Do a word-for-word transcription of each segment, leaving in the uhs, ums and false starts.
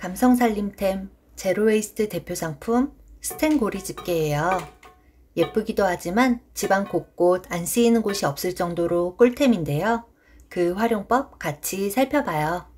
감성살림템 제로웨이스트 대표 상품 스텐고리 집게예요. 예쁘기도 하지만 집안 곳곳 안 쓰이는 곳이 없을 정도로 꿀템인데요. 그 활용법 같이 살펴봐요.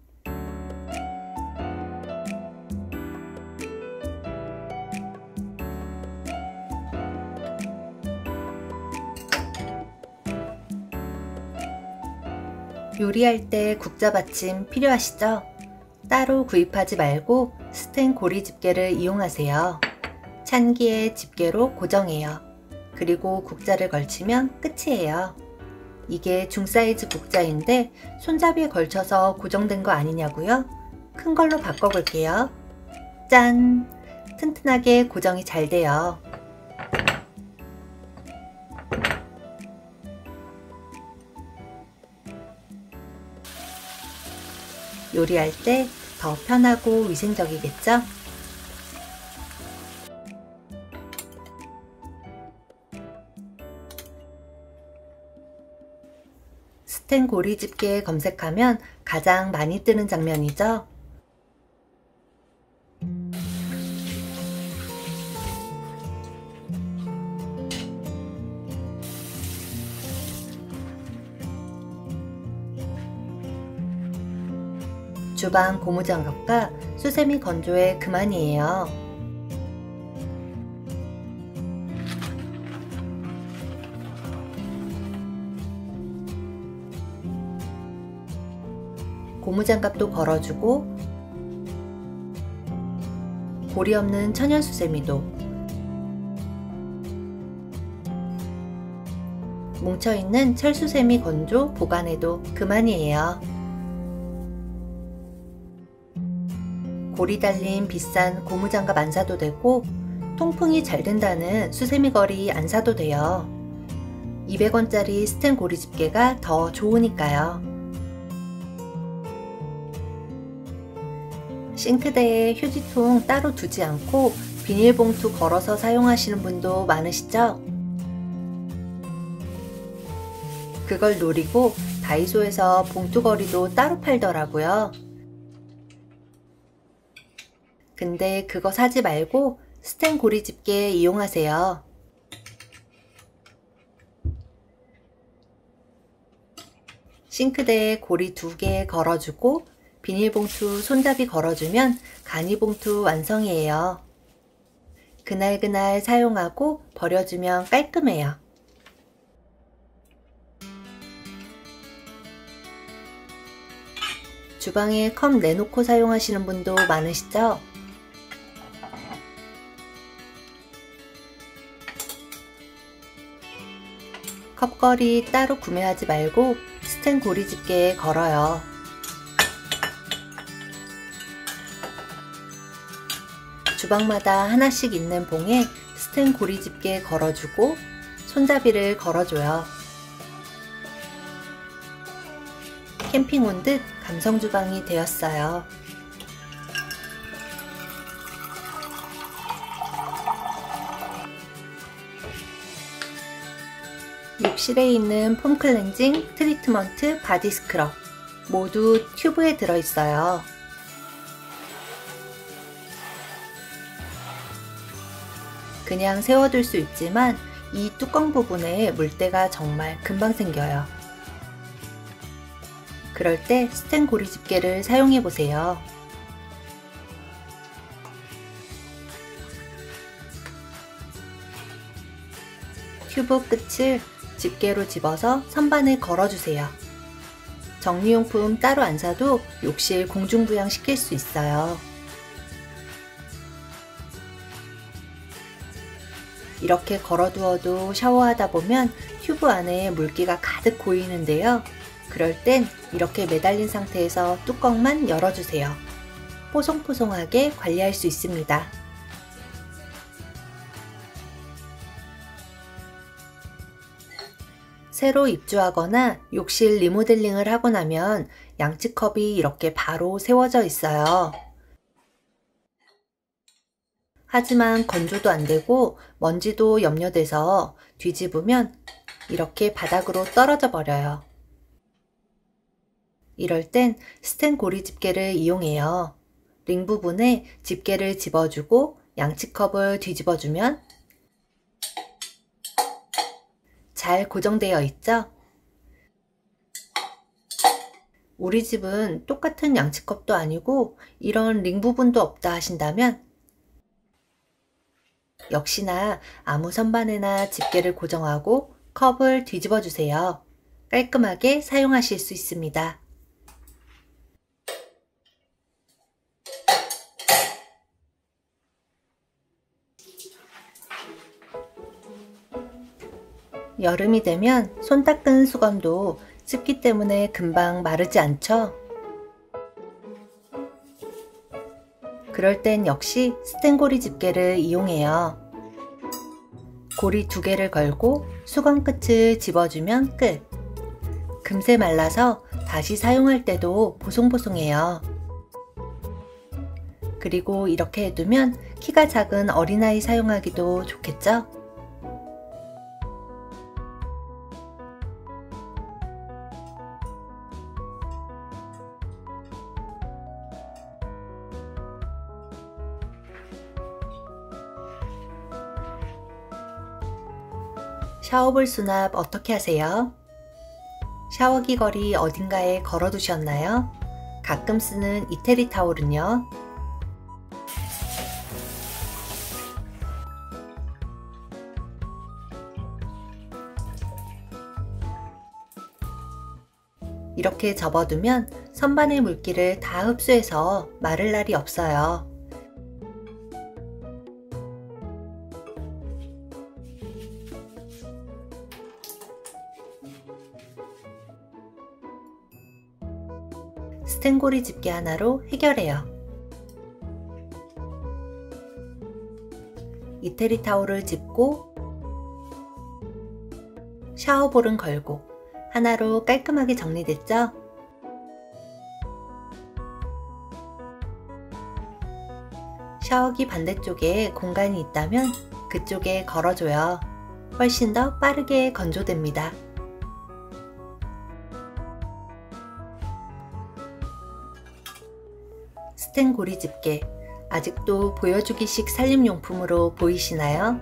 요리할 때 국자 받침 필요하시죠? 따로 구입하지 말고 스텐고리 집게를 이용하세요. 찬기에 집게로 고정해요. 그리고 국자를 걸치면 끝이에요. 이게 중사이즈 국자인데 손잡이에 걸쳐서 고정된 거 아니냐고요? 큰 걸로 바꿔볼게요. 짠! 튼튼하게 고정이 잘 돼요. 요리할 때 더 편하고 위생적이겠죠? 스텐고리 집게 검색하면 가장 많이 뜨는 장면이죠? 주방 고무장갑과 수세미 건조에 그만이에요. 고무장갑도 걸어주고 고리 없는 천연 수세미도 뭉쳐있는 철수세미 건조 보관해도 그만이에요. 고리 달린 비싼 고무장갑 안 사도 되고 통풍이 잘 된다는 수세미 거리 안 사도 돼요. 이백 원짜리 스텐고리 집게가 더 좋으니까요. 싱크대에 휴지통 따로 두지 않고 비닐봉투 걸어서 사용하시는 분도 많으시죠? 그걸 노리고 다이소에서 봉투걸이도 따로 팔더라고요. 근데 그거 사지 말고 스텐고리 집게 이용하세요. 싱크대에 고리 두 개 걸어주고 비닐봉투 손잡이 걸어주면 간이봉투 완성이에요. 그날그날 사용하고 버려주면 깔끔해요. 주방에 컵 내놓고 사용하시는 분도 많으시죠? 컵걸이 따로 구매하지 말고 스텐고리 집게에 걸어요. 주방마다 하나씩 있는 봉에 스텐고리 집게 걸어주고 손잡이를 걸어줘요. 캠핑 온 듯 감성주방이 되었어요. 욕실에 있는 폼 클렌징, 트리트먼트, 바디 스크럽 모두 튜브에 들어있어요. 그냥 세워둘 수 있지만 이 뚜껑 부분에 물때가 정말 금방 생겨요. 그럴 때 스텐고리 집게를 사용해 보세요. 튜브 끝을 집게로 집어서 선반에 걸어주세요. 정리용품 따로 안 사도 욕실 공중부양 시킬 수 있어요. 이렇게 걸어두어도 샤워하다 보면 튜브 안에 물기가 가득 고이는데요. 그럴 땐 이렇게 매달린 상태에서 뚜껑만 열어주세요. 뽀송뽀송하게 관리할 수 있습니다. 새로 입주하거나 욕실 리모델링을 하고 나면 양치컵이 이렇게 바로 세워져 있어요. 하지만 건조도 안 되고 먼지도 염려돼서 뒤집으면 이렇게 바닥으로 떨어져 버려요. 이럴 땐 스텐고리 집게를 이용해요. 링 부분에 집게를 집어주고 양치컵을 뒤집어주면 잘 고정되어 있죠? 우리 집은 똑같은 양치컵도 아니고 이런 링 부분도 없다 하신다면 역시나 아무 선반에나 집게를 고정하고 컵을 뒤집어 주세요. 깔끔하게 사용하실 수 있습니다. 여름이 되면 손 닦은 수건도 습기 때문에 금방 마르지 않죠? 그럴 땐 역시 스텐고리 집게를 이용해요. 고리 두 개를 걸고 수건 끝을 집어주면 끝! 금세 말라서 다시 사용할 때도 보송보송해요. 그리고 이렇게 해두면 키가 작은 어린아이 사용하기도 좋겠죠? 샤워볼 수납 어떻게 하세요? 샤워기 거리 어딘가에 걸어 두셨나요? 가끔 쓰는 이태리 타올은요? 이렇게 접어두면 선반의 물기를 다 흡수해서 마를 날이 없어요. 스텐고리 집게 하나로 해결해요. 이태리 타올을 짚고 샤워볼은 걸고 하나로 깔끔하게 정리됐죠? 샤워기 반대쪽에 공간이 있다면 그쪽에 걸어줘요. 훨씬 더 빠르게 건조됩니다. 스텐고리 집게, 아직도 보여주기식 살림용품으로 보이시나요?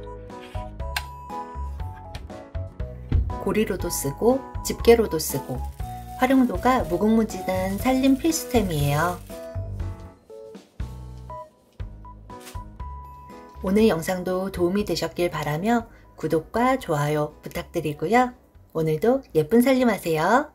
고리로도 쓰고 집게로도 쓰고 활용도가 무궁무진한 살림 필수템이에요. 오늘 영상도 도움이 되셨길 바라며 구독과 좋아요 부탁드리고요. 오늘도 예쁜 살림하세요.